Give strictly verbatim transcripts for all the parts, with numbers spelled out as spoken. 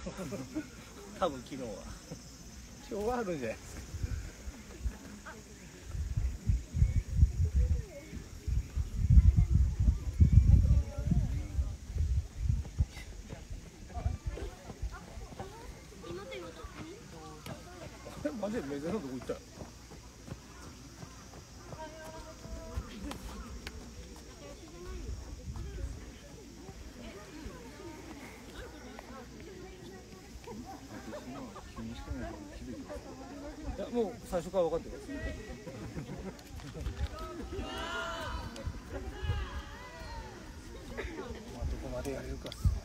多分昨日は今日はあるんじゃないですか。マジでメジャーなとこ行ったよ。いや、もう最初から分かってる。まあ、どこまでやれるかっす。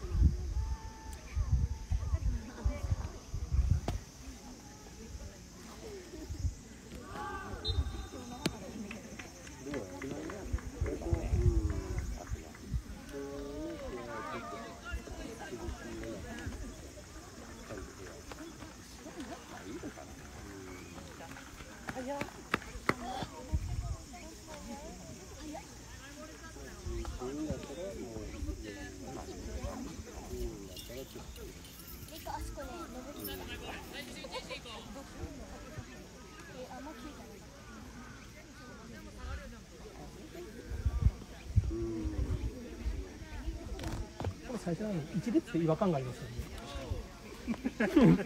最初は一列で違和感がありますよね。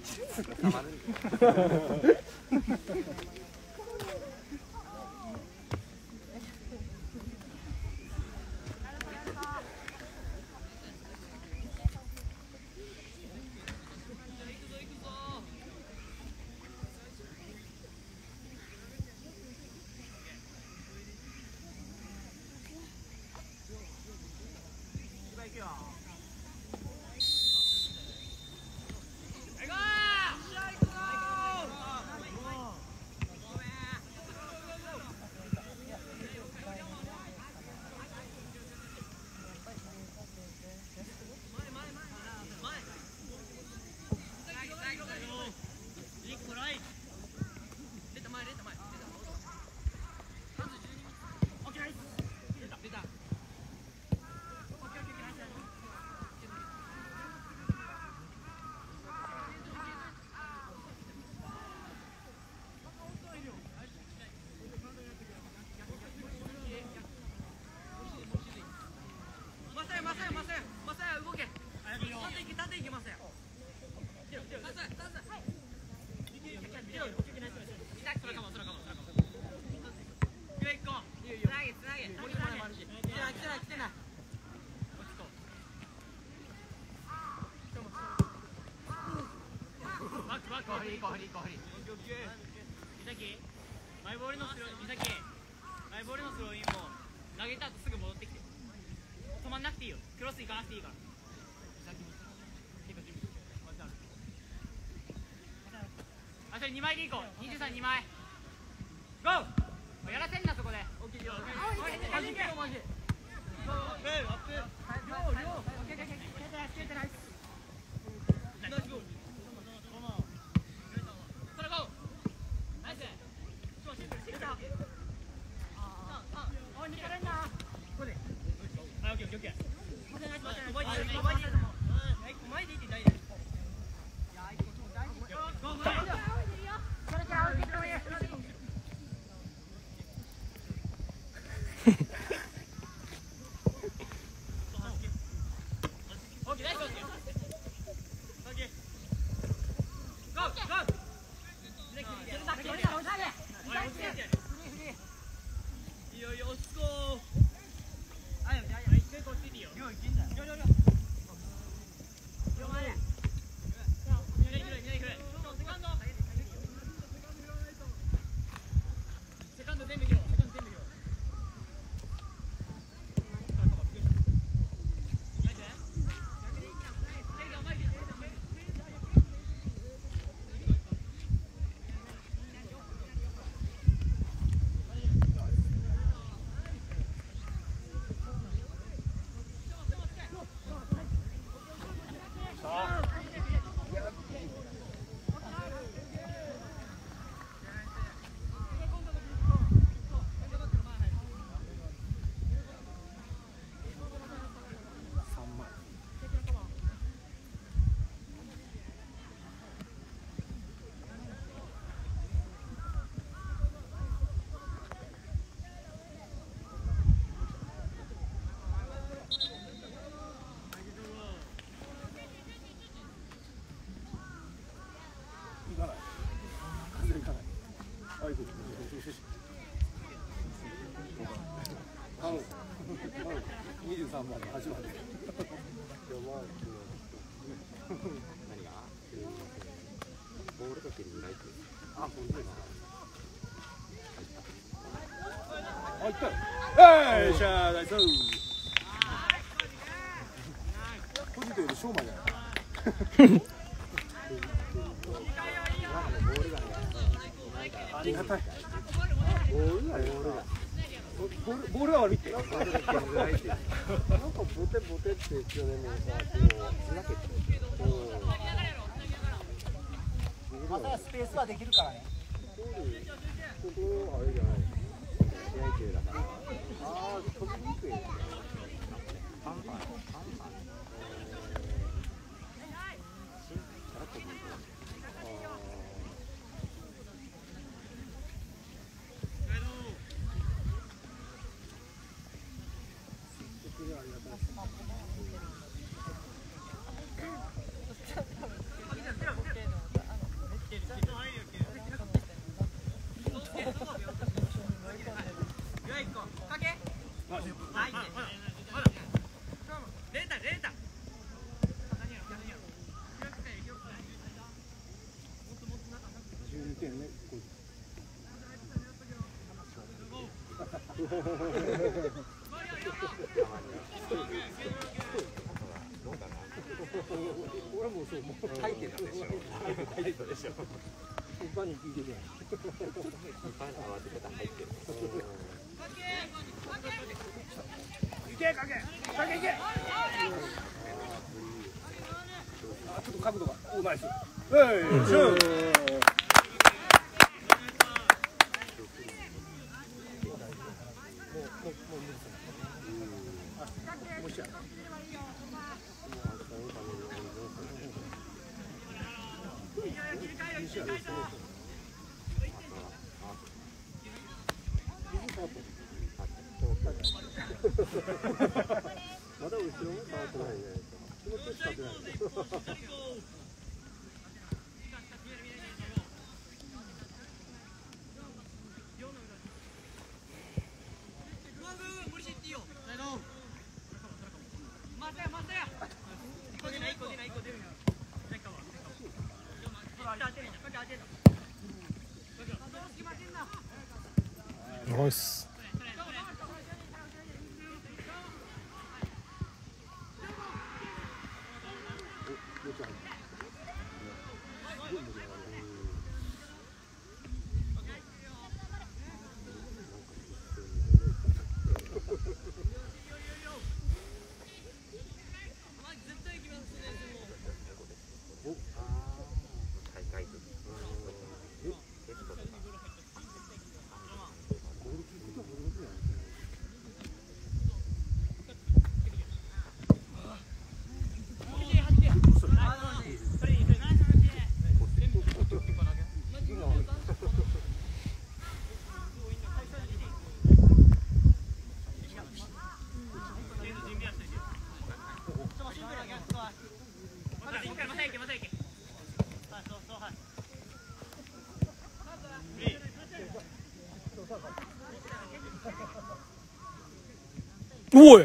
マイボールのスロー、美咲、マイボールのスローインも投げた後すぐ戻ってきて、止まんなくていいよ、クロス行かなくていいから。あ、それにまいでいこう、にじゅうさんにまい。ゴー！やらせんな、そこで。オッケー、よ。マジで。マジで。ゴー、アップ。両、両。オッケー、オッケー、オッケー。切れてない、切れてない。ナイスゴー。それゴー。ナイス。出た。おい、抜けれんな。ここで。あ、オッケー、オッケー。前でいい、前でいい。前でいいって大事。いや、一個超大事。ゴー、ゴー。それじゃあ、受け止め。 はい、行く。あの、二十三番の端まで。 何が？ボールかけるぐらいって。 あ、本当ですか。あ、行ったよ。えい、しゃあ、ナイス。ポジティブで勝負じゃない。ありがたい。 ボールがボールが。 ボール、ボールが悪いって。 なんかボテボテって去年もさ、こう開けて。 またスペースはできるからね。 ここあれじゃない。試合中だから。ああ、飛びにくい。パンパンパンパン。 俺もそう、もう入ってたでしょ。入ってたでしょ。一般に聞いてるやん。 一般に合わせ方入ってる。 いけ、かけ、かけいけ。あ、ちょっと角度が、お、ナイス。えい、シュー。 まだ後ろも触ってないね。気持ちよく触ってない。 ナイス。おい。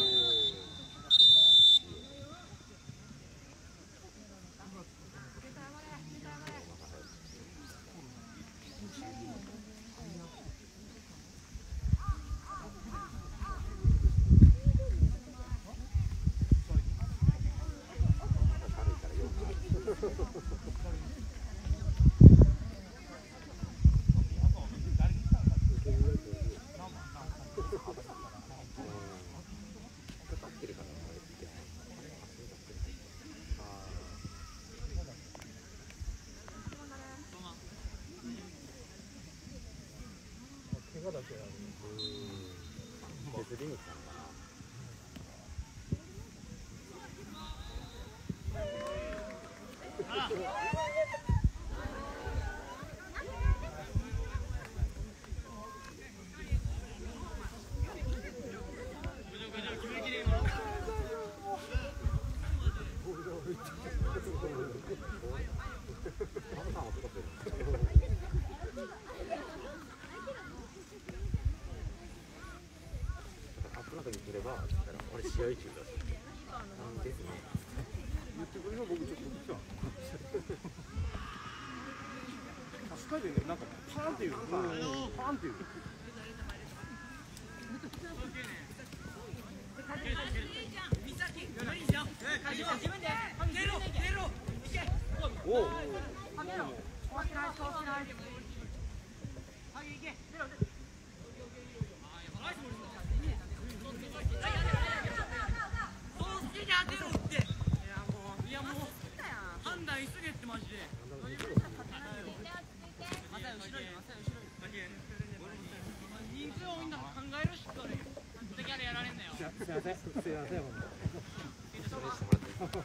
削りに来たのかな。 試合中だしですね。言ってくれるの僕ちょっと来た。確かにね、なんかパーンっていうのパーンっていう。おお。 すいません、すいません、本当。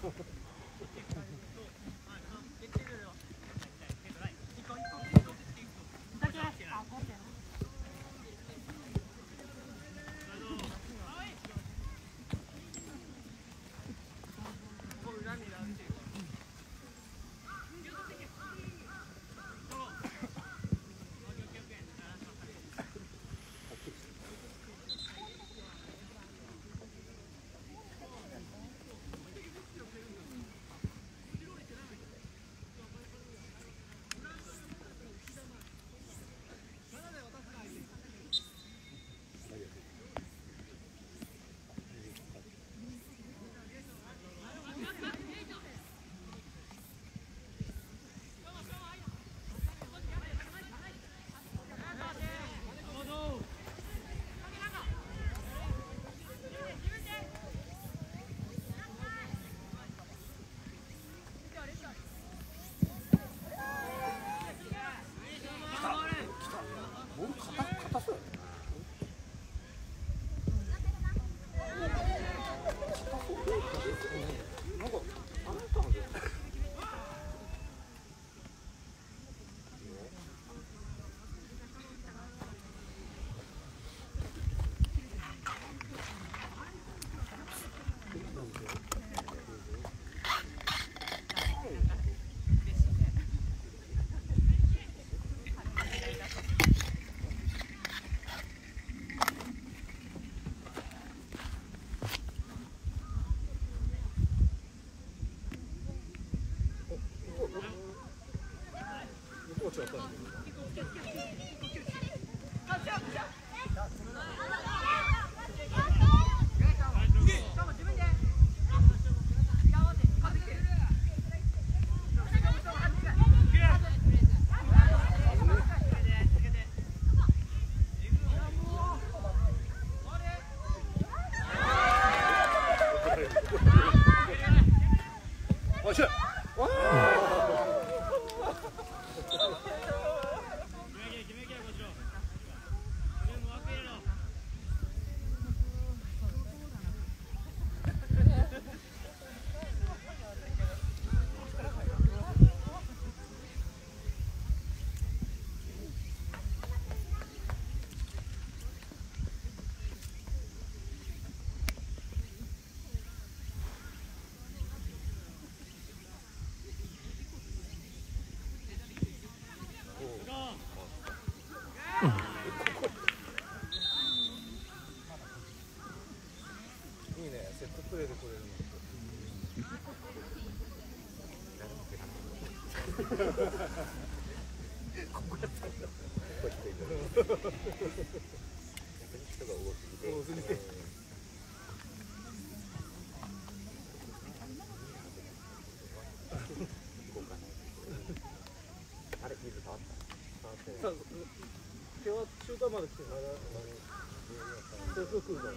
手は中間まで来てまだそうそう来るから。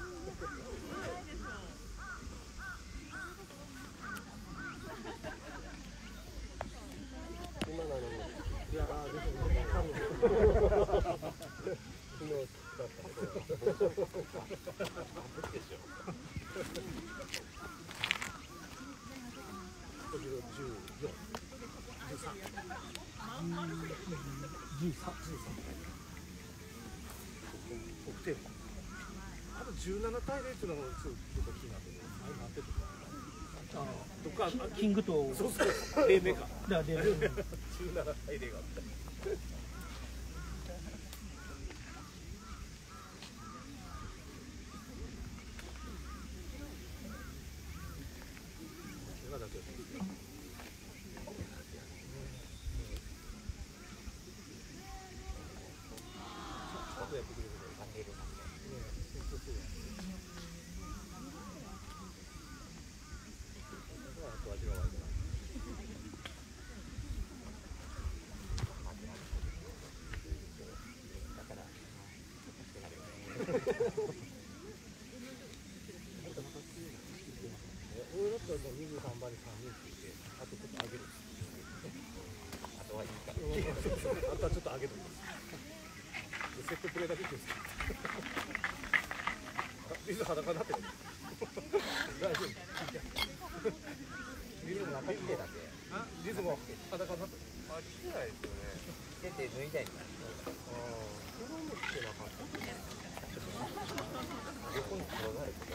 今なのにいやあですね多分昨日だったけど無理でしょ。じゅうよん、じゅうさん、 じゅうさん、 得点あとじゅうなな対ゼロっていうのがちょっと気になってる。あれなってるあどっかキングとそうそう黎明かだでじゅうなな対ゼロがあった俺だったらにじゅうさんばんにさんにんついて、あとちょっと上げる。あとはいいから。あとはちょっと上げる。セットプレーだけです。リズ裸になってる。大丈夫。リズム中着てだけ。リズムは裸になってる。あ、着てないですよね。着てて脱いだいんだ。ああ、それも着てなかった。横に転がるとか。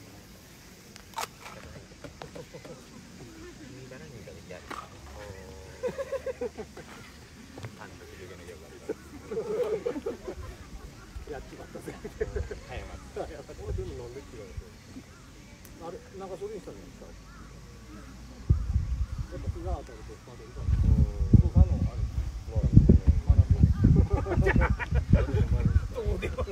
やっちまったぜ。早まった。早まった。俺でもなんでって言われて。あれ、なんかそれにしたんじゃないですか。やっぱ膝当たるとまだいかん。他のある。まだどうでも。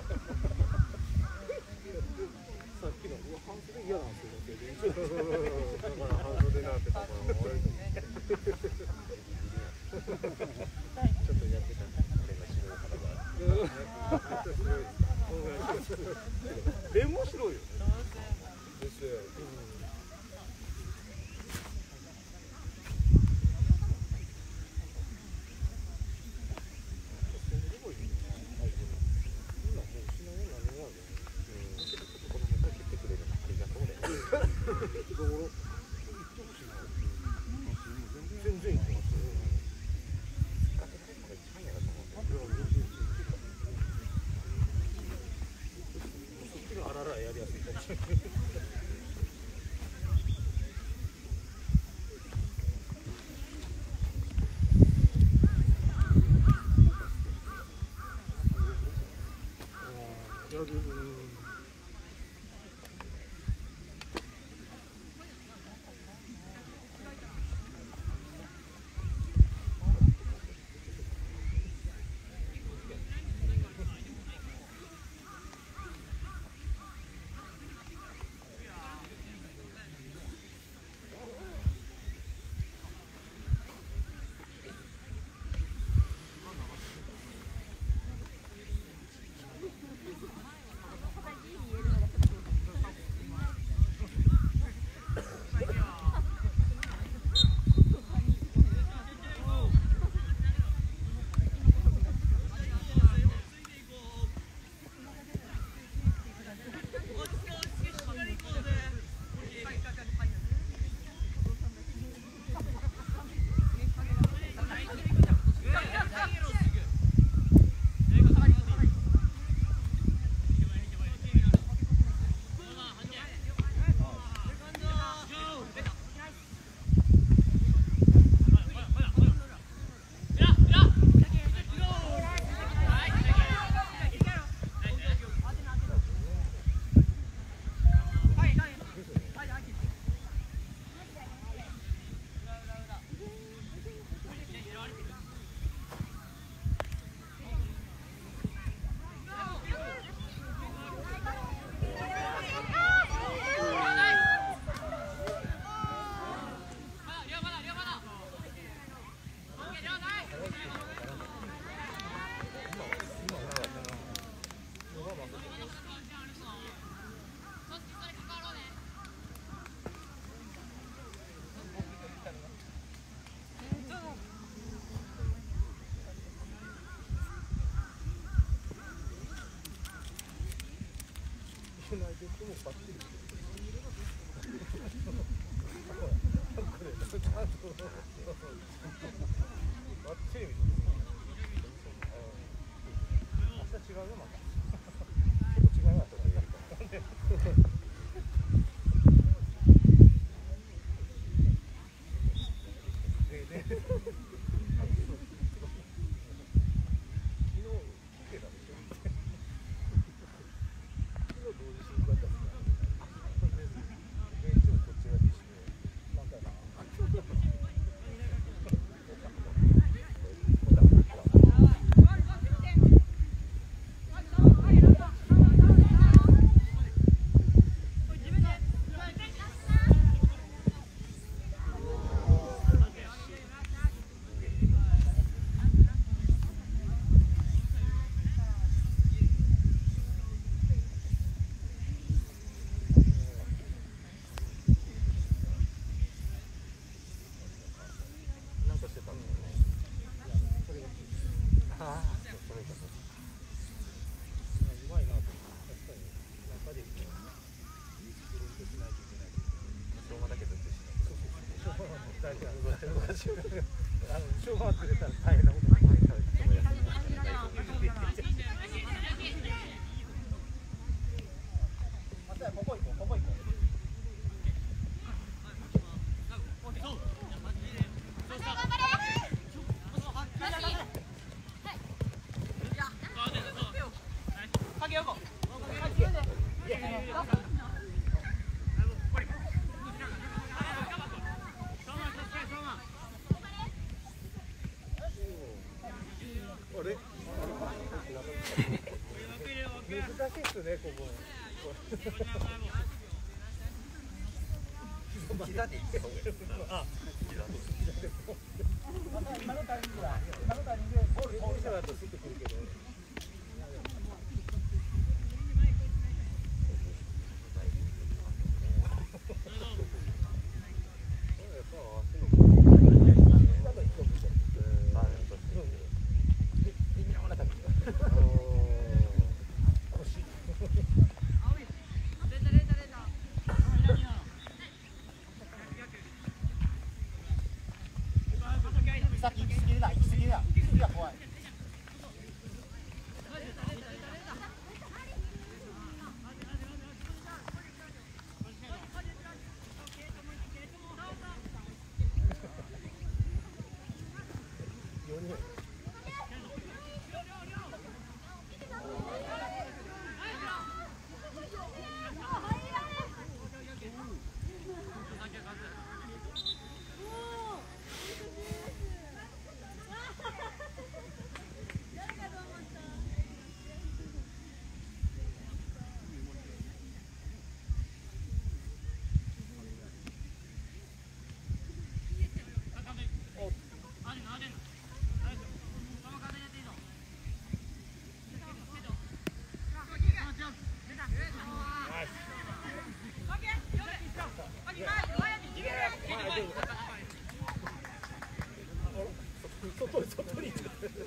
さっきの半袖嫌なんですよ。だから半袖なんてたから終わると思って。ちょっとやってた。レモン白いよね。ですよ。全然いいと思いますよ。あららやりやすいかもしれない。同時進行だったんですか。 大事なの。あの後ろ回って出たら大変なことになる。ここ行こう、ここ行こう。あれ？難しいっすね、ここ。膝でいってあ、今のタイミングだ。今のタイミングでボールボールしたらとスッとくるけど。先行き過ぎるな、行き過ぎるな、行き過ぎは怖い。外に外に。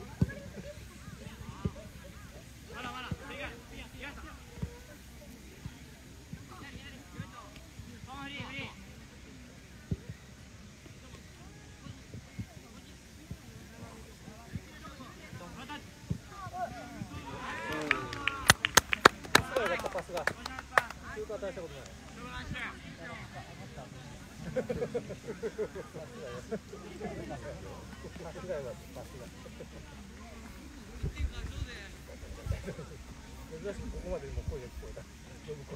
パスが中華大したことない。珍しくここまでも声が聞こえた。呼ぶ声。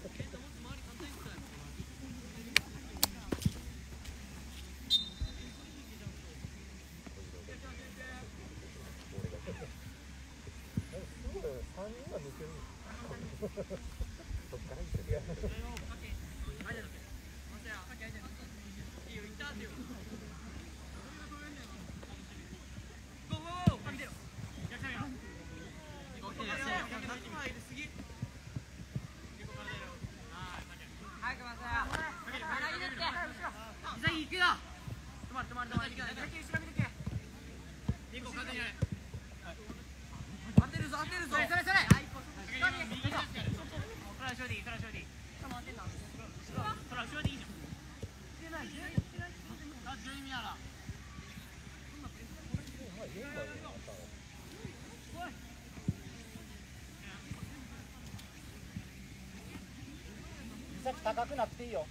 三人は抜ける。そっからいいですよ。高くなっていいよ。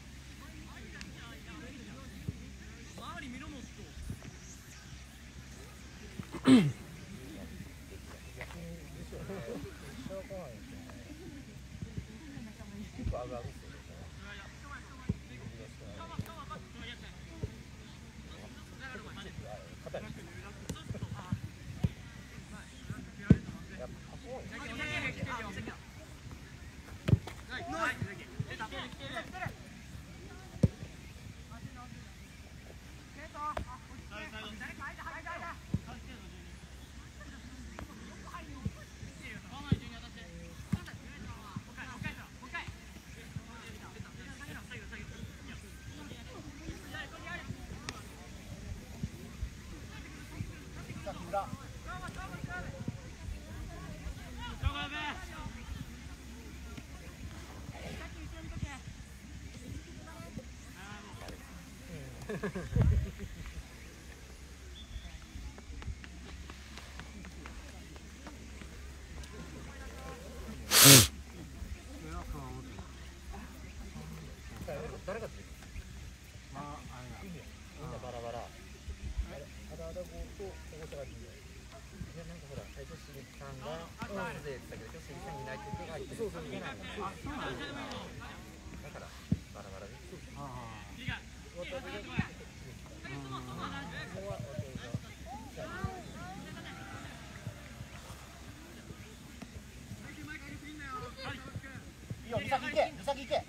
誰がついてる？まあ、あれだ。みんなバラバラ。あれ、あだあだ号と保護者がいない。いや、なんかほら、最初鈴木さんが大津で言ってたけど、今日鈴木さんいないって言って入ってる。そうそう、いないの。あ、そうなんだ。だから、バラバラで。ああ。渡辺が。いいよ、美咲行け、美咲行け。